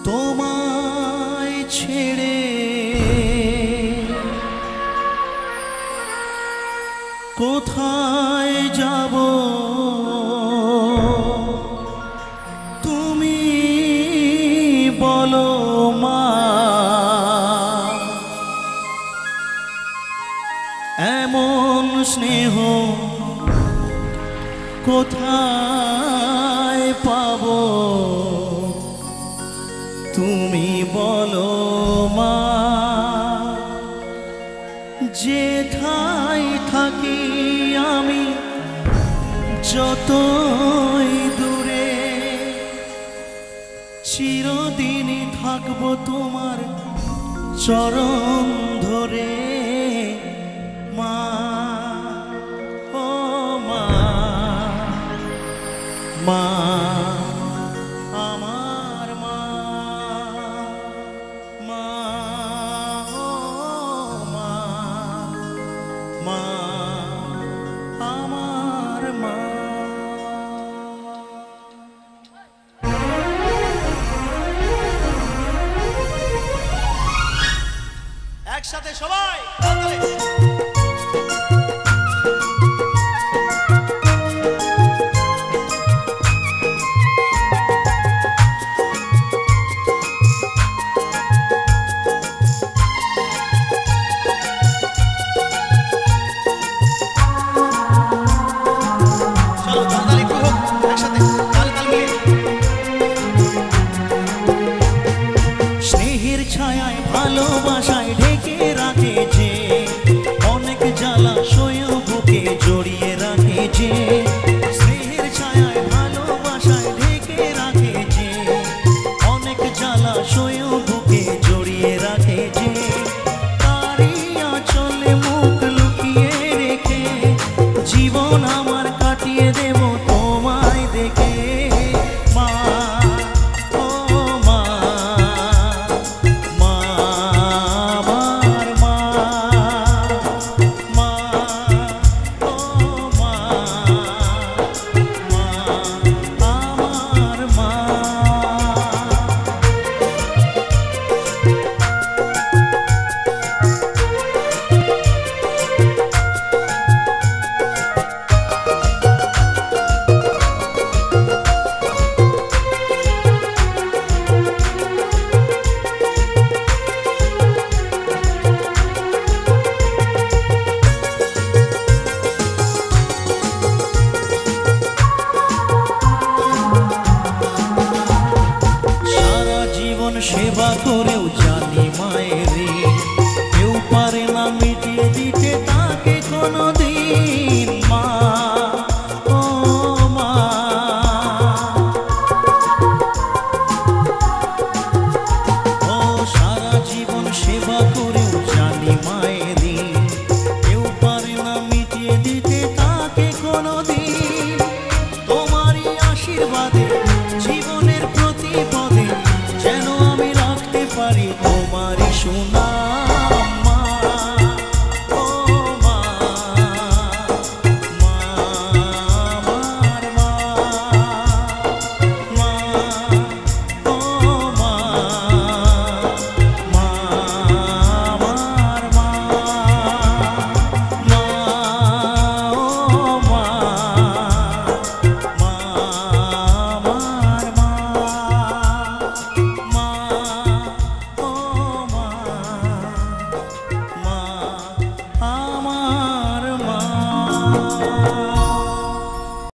তোমায় ছেড়ে কোথায় যাব তুমি বলো মা। এমন স্নেহ কোথায় পাবো তুমি বলো মা। যেথায় থাকি আমি যতই দূরে চিরদিনই থাকবো তোমার চরণ ধরে মা। ও মা, মা আমার মা, মা ও মা, মা আমার মা। একসাথে সবাই ছায়ায় ভালোবাসায় ঢেকে রাখে যে অনেক জ্বালাশয় বুকে জড়িয়ে রাখে যে। স্নেহের ছায়ায় ভালোবাসায় ঢেকে রাখে যে অনেক জ্বালাশয় বুকে জড়িয়ে রাখে যে। তারই আঁচলে মুখ লুকিয়ে রেখে জীবন আমার কাটিয়ে দেব তোমায় দেখে মা। সেবা করেও জানি মায়ের কেউ পারে না মিটিয়ে দিতে তাকে কোনোদিন মা। ও মা, ও সারা জীবন সেবা করেও জানি মায়ের কেউ পারে না মিটিয়ে দিতে তাকে কোনোদিন। তোমারই আশীর্বাদে জীবনের প্রতি পদে যেন আমি রাখতে পারি তোমারই সুনাম মা। ও মা, মা আমার মা, মা ও মা, মা আমার মা, মা ও মা, মা আমার মা, মা ও মা, মা আমার মা।